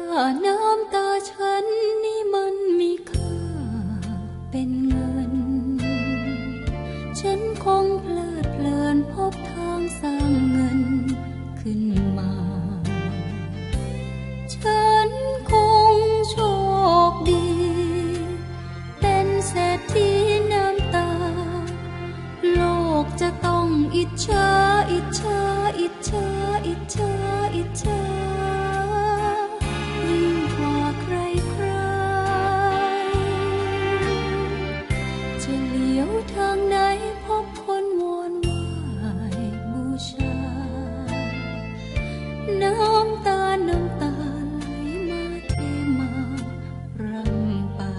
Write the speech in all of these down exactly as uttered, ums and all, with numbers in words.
าน้ำตาฉันนี่มันมีค่าเป็นเงินฉันคงเพลิดเพลินพบทางสร้างเงินขึ้นมาฉันคงโชคดีเป็นเศรษฐีน้ำตาโลกจะต้องอิจฉาอิจฉาอิจฉาอิจฉาอิจฉายิ่งกว่าใครใครจะเลี้ยวทางไหนพบคนวอนไหว้บูชาน้ำตาน้ำตาไหลมาเทมารำไป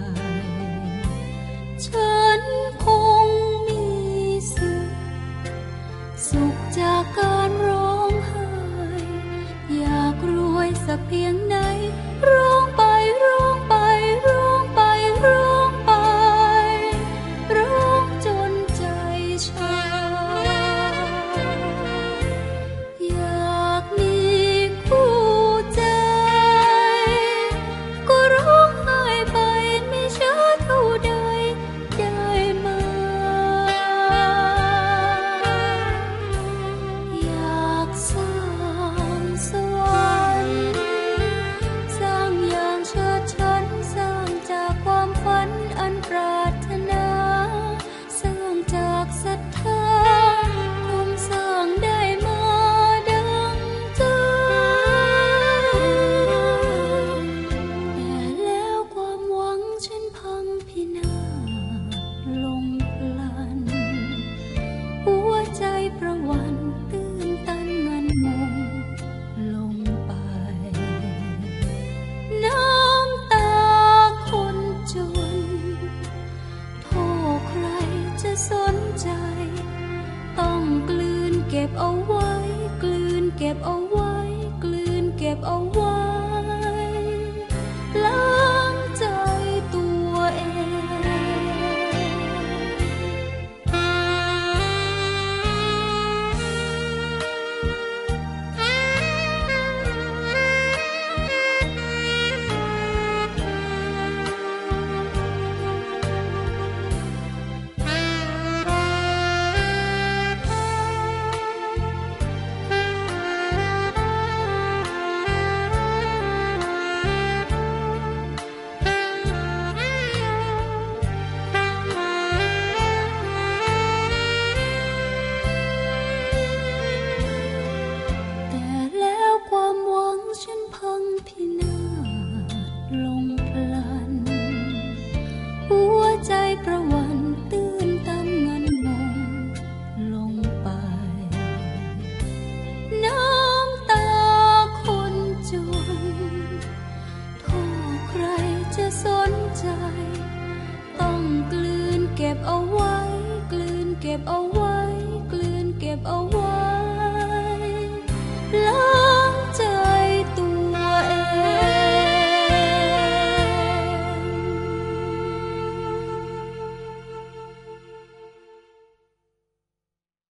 ฉันคงมีสุขสุขจากการร้องไห้อยากรวยสักเพียงไหนร้องไปร้องไปร้องไปร้องไปร้องจนใจชาอยากมีคู่ใจก็ร้องไห้ไปไม่ช้าเท่าใดได้ไหมอยากสร้างสวรรค์สร้างอย่างเชิดฉันสร้างจากความฝันอันปรารถนาสร้างจากศรัทธาคงสร้างได้มาดังใจแต่แล้วความหวังฉันพังพินาศลงพลันหัวใจประวันตื้นตันงันงงลงไปน้ำตาคนจนโทษใครจะสนใจต้องกลืนเก็บเอาไว้กลืนเก็บเอาไว้กลืนเก็บเอาไว้ล้างใจตัวเองแต่แล้วความหวังฉันพังพิ